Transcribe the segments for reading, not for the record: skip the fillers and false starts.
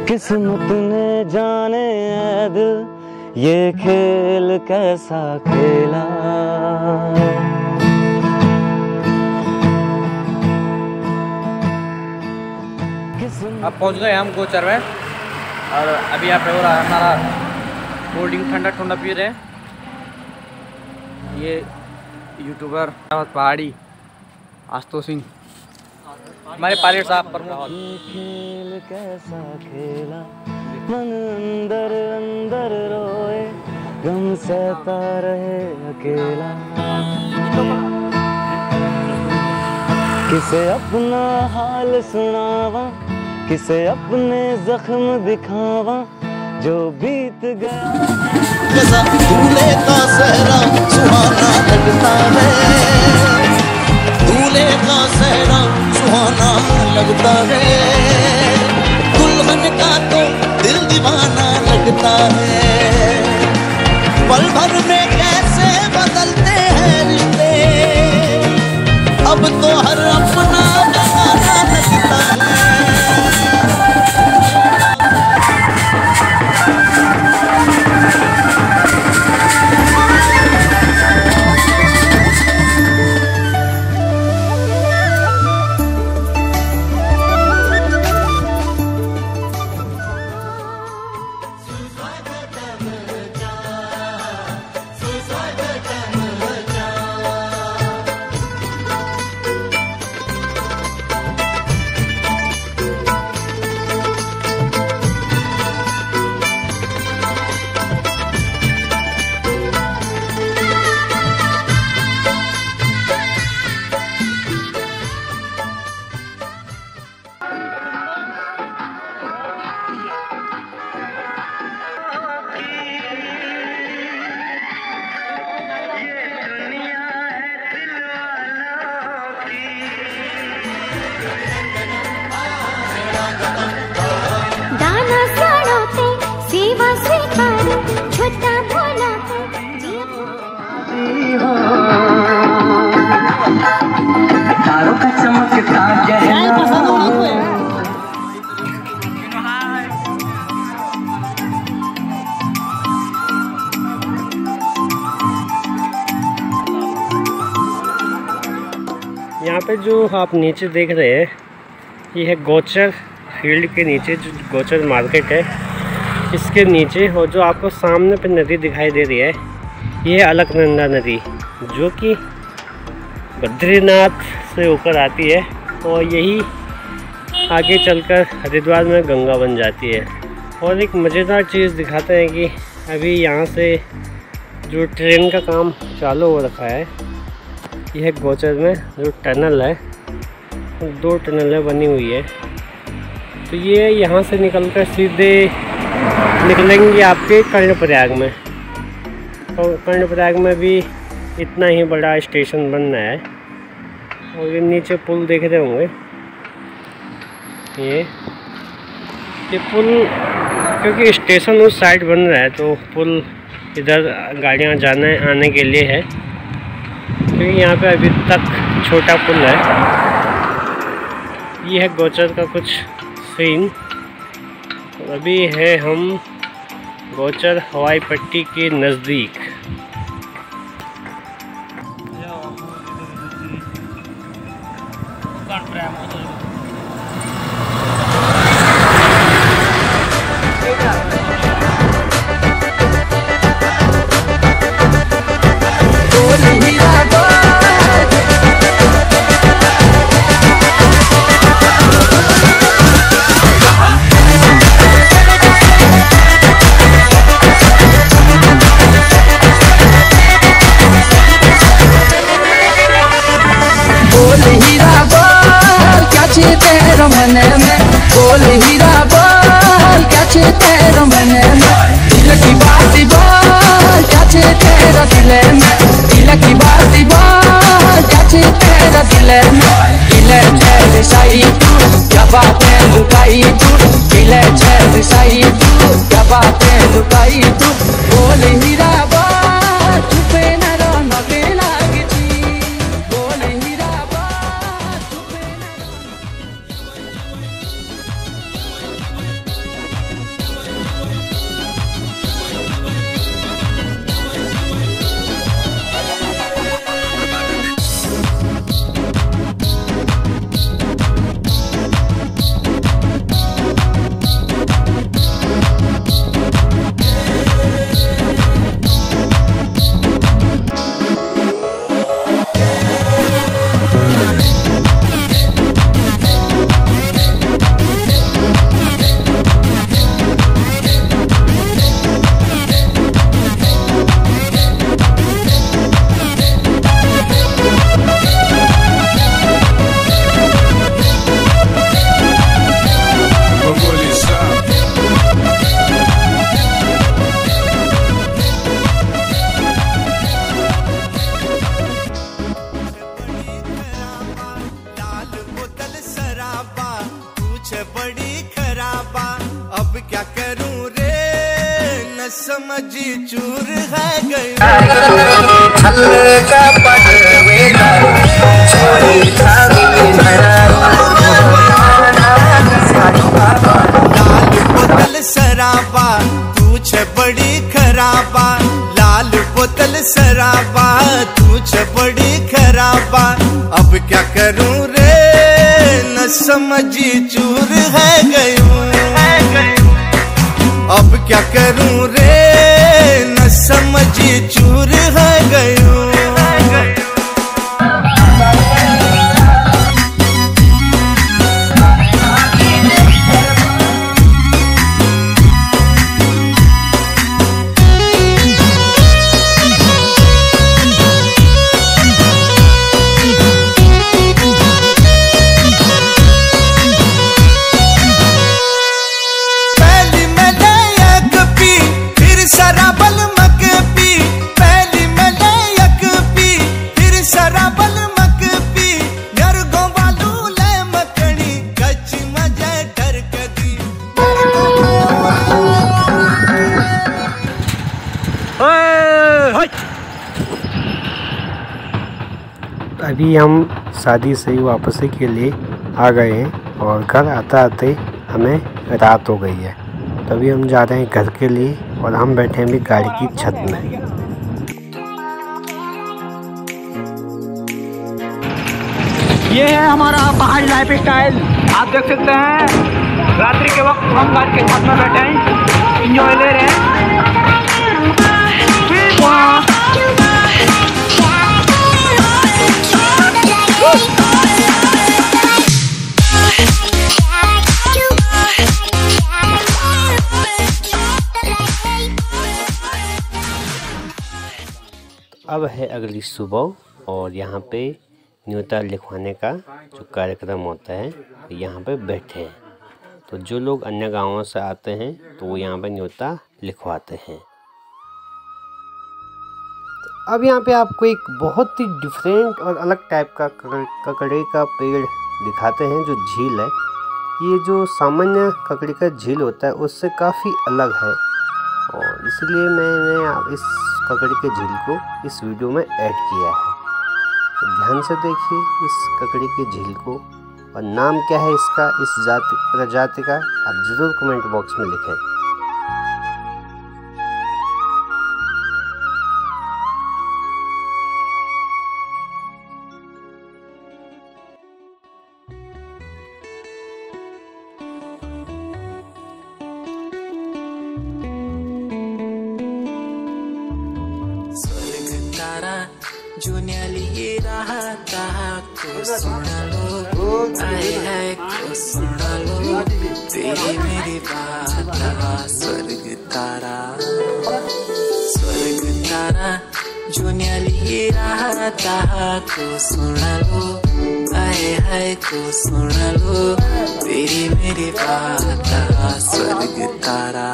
किस्मत ने जाने ऐ दिल ये खेल कैसा खेला। अब पहुंच गए हम गोचर में और अभी यहाँ पे हो रहा है हमारा कोल्ड ड्रिंक, ठंडा ठंडा पी रहे हैं। ये यूट्यूबर पहाड़ी आशुतोष सिंह, हमारे पायलट साहब प्रमुख। खेल कैसा खेला, मन अंदर अंदर रोए, गम सहता रहे अकेला। किसे अपना हाल सुनावा, किसे अपने जख्म दिखावा, जो बीत गया। दूल्हे का सहरा सुहाना लगता है, दूल्हे का सहरा सुहाना लगता है, दुल्हन का तो दिल दीवाना लगता है। पल भर में कैसे बदलते हैं रिश्ते, अब तो हर अपना बनाना लगता है। यहाँ पे जो आप नीचे देख रहे हैं ये है गोचर फील्ड के नीचे जो गोचर मार्केट है, इसके नीचे और जो आपको सामने पे नदी दिखाई दे रही है ये है अलकनंदा नदी, जो कि बद्रीनाथ से ऊपर आती है और यही आगे चलकर हरिद्वार में गंगा बन जाती है। और एक मज़ेदार चीज़ दिखाते हैं कि अभी यहाँ से जो ट्रेन का काम चालू हो रखा है, यह गोचर में जो टनल है, 2 टनलें बनी हुई है, तो ये यहाँ से निकलकर सीधे निकलेंगे आपके कर्णप्रयाग में। और कर्णप्रयाग में भी इतना ही बड़ा स्टेशन बन रहा है। और ये नीचे पुल देख रहे होंगे, ये पुल क्योंकि स्टेशन उस साइड बन रहा है तो पुल इधर गाड़ियाँ जाने आने के लिए है, क्योंकि यहाँ पे अभी तक छोटा पुल है। ये है गोचर का कुछ सीन। अभी है हम गोचर हवाई पट्टी के नज़दीक। बोल हीरा बोल क्या छे तेरे मन में, दिल की बात बोल क्या छे तेरा दिल में, दिल की बात बोल क्या छे तेरा दिल में। दिल छे साई तू क्या बातें लुकाई तू, दिल छे साई तू क्या बातें लुकाई तू। बोल हीरा बोल चुपे न रहो नगे लागी थी, बोल हीरा बोल चुपे न। समझी चूर है गई। लाल बोतल शराबा तू छे बड़ी खराबा, लाल बोतल शराबा तू छे बड़ी खराबा। अब क्या करूं रे न समझी चूर है गयूं, अब क्या करूं रे न समझी चूर है गयूं। अभी हम शादी से वापसी के लिए आ गए हैं और घर आते आते हमें रात हो गई है। तभी हम जा रहे हैं घर के लिए और हम बैठे हैं अभी गाड़ी की छत में। ये है हमारा पहाड़ी लाइफ स्टाइल। आप देख सकते हैं रात्रि के वक्त हम घर के छत में बैठे हैं, इंजॉय ले रहे हैं। अब है अगली सुबह और यहाँ पे न्योता लिखवाने का जो कार्यक्रम होता है यहाँ पे बैठे हैं। तो जो लोग अन्य गांवों से आते हैं तो वो यहाँ पे न्योता लिखवाते हैं। तो अब यहाँ पे आपको एक बहुत ही डिफरेंट और अलग टाइप का ककड़े का पेड़ दिखाते हैं जो झील है। ये जो सामान्य ककड़ी का झील होता है उससे काफ़ी अलग है और इसलिए मैंने इस ककड़ी के झील को इस वीडियो में ऐड किया है। तो ध्यान से देखिए इस ककड़ी के झील को और नाम क्या है इसका, इस प्रजाति का आप ज़रूर कमेंट बॉक्स में लिखें। जो न्याली रहा था को सुन लो, आए है को सुन लो, तेरी मेरी बात। स्वर्ग तारा जो न्याली रहा था को सुन लो, आए है को सुन लो, तेरी मेरी बात। स्वर्ग तारा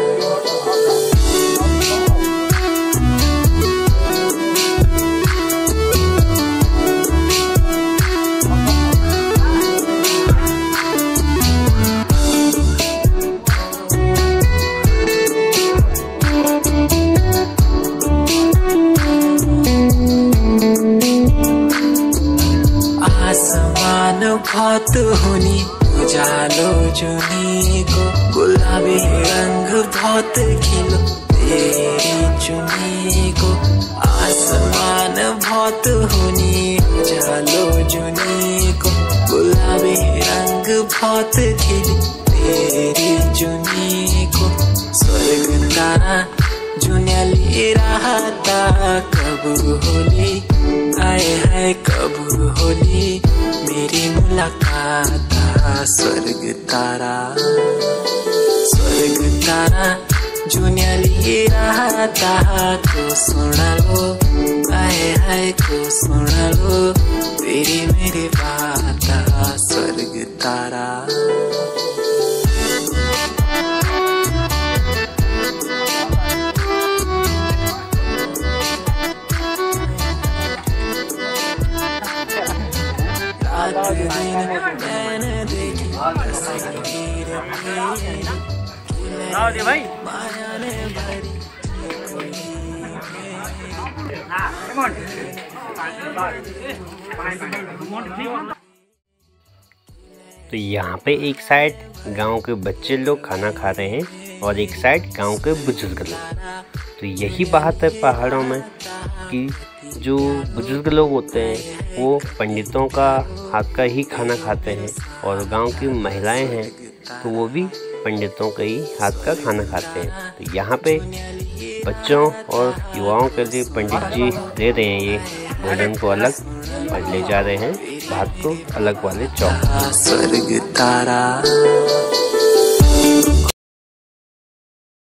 बहुत होनी उजालो जुनी को, गुलाबी रंग बहुत खिलो तेरी चुनी को। आसमान बहुत होनी उजालो जुनी को, गुलाबी रंग बहुत खिली तेरी चुनी को। स्वर्ग तारा जो न्याली रहा था कब होली, आए है कब होली मेरी मुलाकात। स्वर्ग तारा जो न्याली रहा था को सुन लो, आए है को सुन लो, तेरी मेरी बात। स्वर्ग तारा भाई तो यहाँ पे एक साइड गांव के बच्चे लोग खाना खा रहे हैं और एक साइड गांव के बुजुर्ग लोग। तो यही बात है पहाड़ों में कि जो बुजुर्ग लोग होते हैं वो पंडितों का हाथ का ही खाना खाते हैं और गांव की महिलाएं हैं तो वो भी पंडितों का ही हाथ का खाना खाते हैं। तो यहाँ पे बच्चों और युवाओं के लिए पंडित जी दे रहे हैं ये भोजन को अलग और ले जा रहे हैं भात को अलग वाले चौक। स्वर्ग तारा